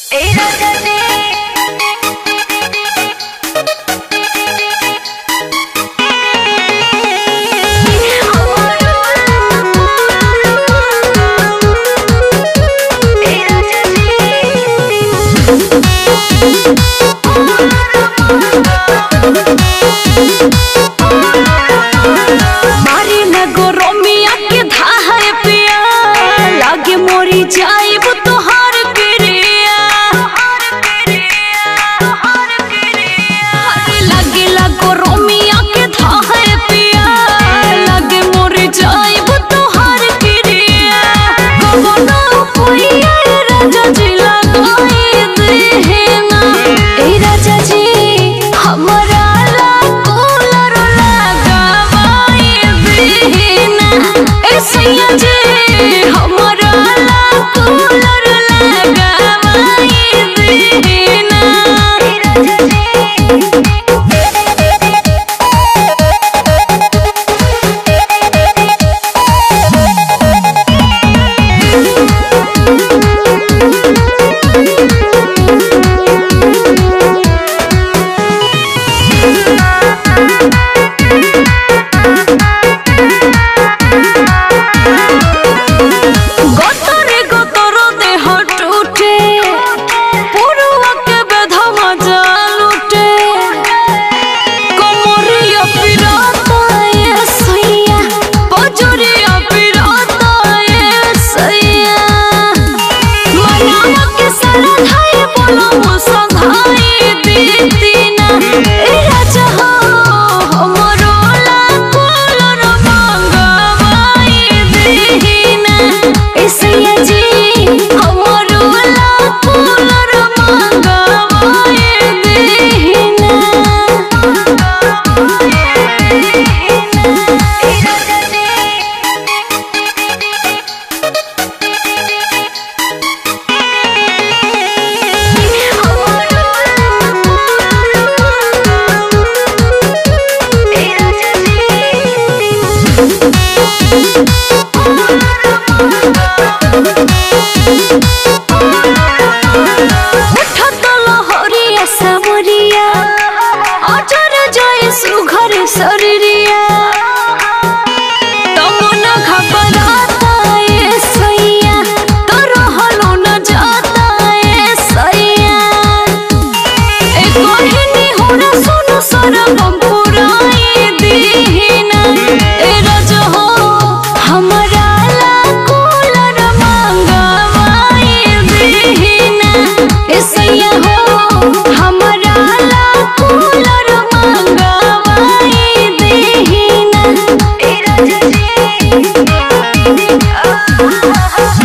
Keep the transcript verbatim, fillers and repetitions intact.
जाइब तोहार क्रिया हरे लगे लगो रोमिया के धाहे पिया लगे मोर जाइब तोहार क्रिया कबना कोइया राजा जी लगाई देना ए राजा जी हमरा ला कूलर लगावाई देना ए सैया जी हमरा कूलर लगावाई देना गोतरे गोतरो देह टूटे पुरुआ के बेधा मजा लूटे कोमरिया पिराता ये सैया बजरिया पिराता ये सैया मनावा के सारा धाई बोलो मुसंधाई दीदी ना ए राजा हो हमरो ला कूलर मंगवाई देना ए सैया जी हमरो ला कूलर मंगवाई देना उठत लहरिया सावरिया अजर जय सुघर शरीरिया तमना घबराता ये सैया तो रहलो न जाता ये सैया ए कहनी होरा सुनो सरगम पुराई दीना ए राजा हो हमरा ला कूलर मंगवाई देना ए सैया हो हमरा ला कूलर मंगवाई देना ए राजा जी